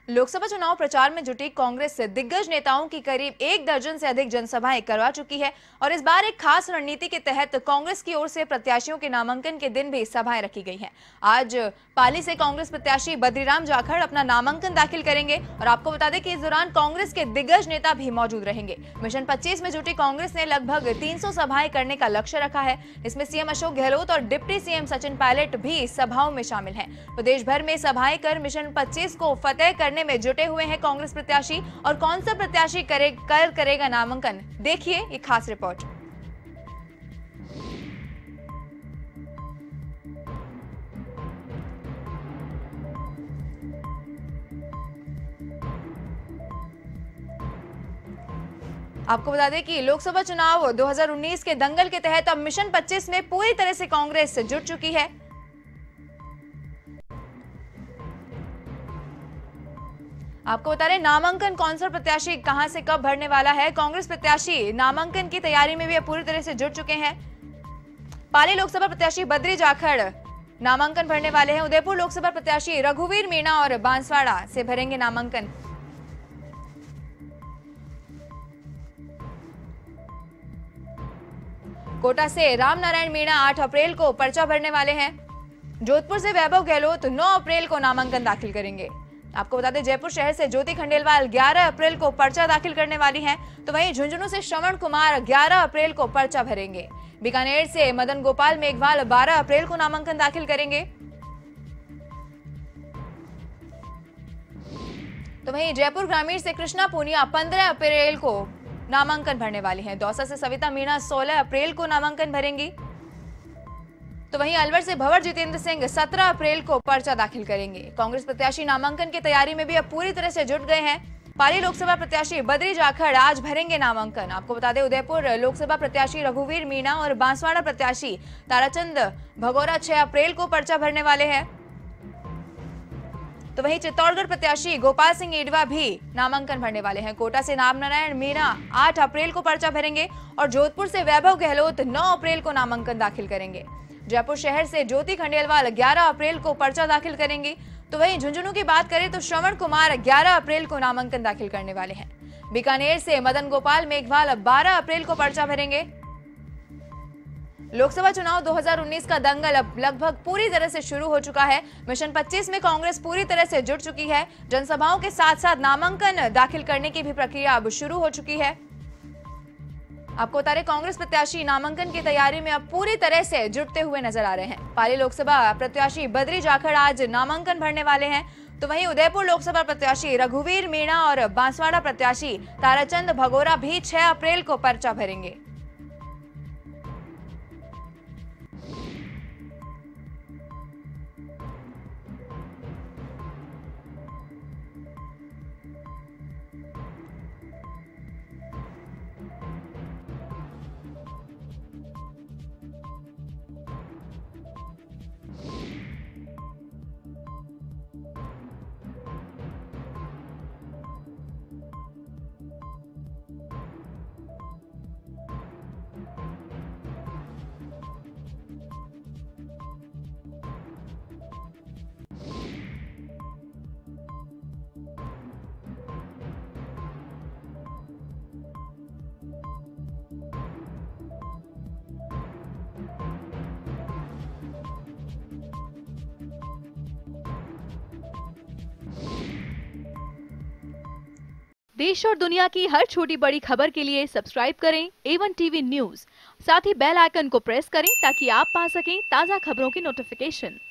लोकसभा चुनाव प्रचार में जुटी कांग्रेस से दिग्गज नेताओं की करीब 1 दर्जन से अधिक जनसभाएं करवा चुकी है और इस बार एक खास रणनीति के तहत कांग्रेस की ओर से प्रत्याशियों के नामांकन के दिन भी सभाएं रखी गई हैं। आज पाली से कांग्रेस प्रत्याशी बद्रीराम जाखड़ अपना नामांकन दाखिल करेंगे और आपको बता दें कि इस दौरान कांग्रेस के दिग्गज नेता भी मौजूद रहेंगे। मिशन 25 में जुटी कांग्रेस ने लगभग 300 सभाएं करने का लक्ष्य रखा है। इसमें सीएम अशोक गहलोत और डिप्टी सीएम सचिन पायलट भी सभाओं में शामिल हैं। प्रदेश भर में सभाएं कर मिशन 25 को फतेह करने में जुटे हुए हैं कांग्रेस प्रत्याशी। और कौन सा प्रत्याशी करेगा नामांकन, देखिए ये खास रिपोर्ट। आपको बता दें कि लोकसभा चुनाव 2019 के दंगल के तहत अब मिशन 25 में पूरी तरह से कांग्रेस जुट चुकी है। आपको बता रहे नामांकन कौन सा प्रत्याशी कहां से कब भरने वाला है। कांग्रेस प्रत्याशी नामांकन की तैयारी में भी पूरी तरह से जुट चुके हैं। पाली लोकसभा प्रत्याशी बद्री जाखड़ नामांकन भरने वाले हैं। उदयपुर लोकसभा प्रत्याशी रघुवीर मीणा और बांसवाड़ा से भरेंगे नामांकन। कोटा से रामनारायण मीणा 8 अप्रैल को पर्चा भरने वाले हैं। जोधपुर से वैभव गहलोत 9 अप्रैल को नामांकन दाखिल करेंगे। आपको बता दें जयपुर शहर से ज्योति खंडेलवाल 11 अप्रैल को पर्चा दाखिल करने वाली हैं। तो वहीं झुंझुनू से श्रवण कुमार 11 अप्रैल को पर्चा भरेंगे। बीकानेर से मदन गोपाल मेघवाल 12 अप्रैल को नामांकन दाखिल करेंगे। तो वहीं जयपुर ग्रामीण से कृष्णा पूनिया 15 अप्रैल को नामांकन भरने वाली हैं। दौसा से सविता मीणा 16 अप्रैल को नामांकन भरेंगी। तो वहीं अलवर से भंवर जितेंद्र सिंह 17 अप्रैल को पर्चा दाखिल करेंगे। कांग्रेस प्रत्याशी नामांकन की तैयारी में भी अब पूरी तरह से जुट गए हैं। पाली लोकसभा प्रत्याशी बद्री जाखड़ आज भरेंगे नामांकन। आपको बता दें उदयपुर लोकसभा प्रत्याशी रघुवीर मीणा और बांसवाड़ा प्रत्याशी ताराचंद भगोरा 6 अप्रैल को पर्चा भरने वाले हैं। तो वहीं चित्तौड़गढ़ प्रत्याशी गोपाल सिंह ईडवा भी नामांकन भरने वाले हैं। कोटा से रामनारायण मीणा 8 अप्रैल को पर्चा भरेंगे और जोधपुर से वैभव गहलोत 9 अप्रैल को नामांकन दाखिल करेंगे। जयपुर शहर से ज्योति खंडेलवाल 11 अप्रैल को पर्चा दाखिल करेंगी। तो वहीं झुंझुनू की बात करें तो श्रवण कुमार 11 अप्रैल को नामांकन दाखिल करने वाले हैं। बीकानेर से मदन गोपाल मेघवाल 12 अप्रैल को पर्चा भरेंगे। लोकसभा चुनाव 2019 का दंगल अब लगभग पूरी तरह से शुरू हो चुका है। मिशन 25 में कांग्रेस पूरी तरह से जुट चुकी है। जनसभाओं के साथ साथ नामांकन दाखिल करने की भी प्रक्रिया अब शुरू हो चुकी है। आपको बता रहे कांग्रेस प्रत्याशी नामांकन की तैयारी में अब पूरी तरह से जुटते हुए नजर आ रहे हैं। पाली लोकसभा प्रत्याशी बद्री जाखड़ आज नामांकन भरने वाले हैं। तो वहीं उदयपुर लोकसभा प्रत्याशी रघुवीर मीणा और बांसवाड़ा प्रत्याशी ताराचंद भगोरा भी 6 अप्रैल को पर्चा भरेंगे। देश और दुनिया की हर छोटी बड़ी खबर के लिए सब्सक्राइब करें A1 टीवी न्यूज़। साथ ही बेल आइकन को प्रेस करें ताकि आप पा सकें ताज़ा खबरों की नोटिफिकेशन।